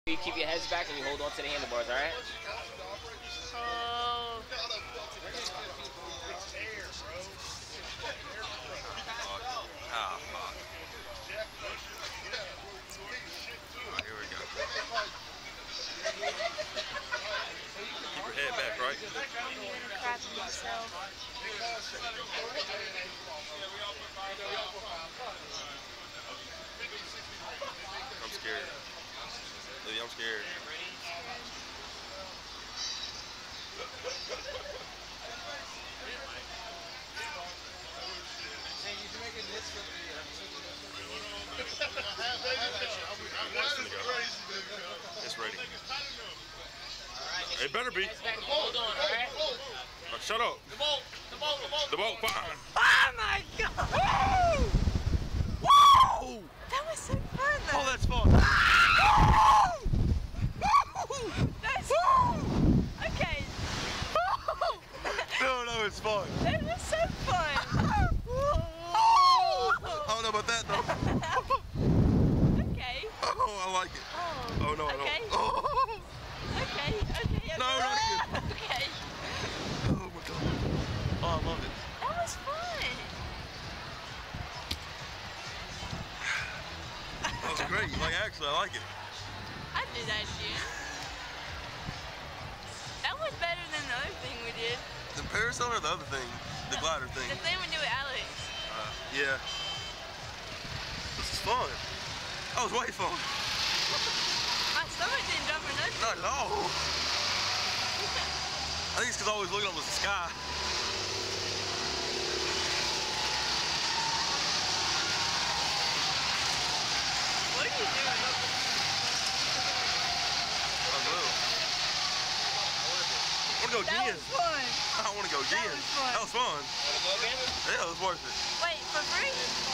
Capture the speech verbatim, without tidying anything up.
You keep your heads back and you hold on to the handlebars, all right? Oh. Oh, fuck. Alright, here we go. Keep your head back, right? I'm gonna crap myself. I'm scared. Olivia, I'm scared. It's ready. It better be. Hold on, all right? Oh, shut up. The boat, the boat, the boat. The boat, fine. Oh my god! Woo! Woo! That was so fun though. Oh, that's fun. That's fun. Okay. No, no, it's fun. That was so fun. I don't know about that though. Okay. Oh, I like it. Oh, Oh no, I okay. don't. Oh. Okay, okay. No, not good. Okay. Oh my god. Oh, I love it. That was fun. That was great. Like, actually, I like it. I'd do that shit. That was better than the other thing we did. The parasail or the other thing? The glider thing? The thing we did with Alex. Uh, yeah. This is fun. That was way fun. My stomach didn't jump or nothing. Not at all. I think it's because I always looking up at the sky. What are you doing? I will. I want to go That again. was fun. I want to go again. That was fun. That was fun. Wanna go again? Yeah, it was worth it. Wait, for free?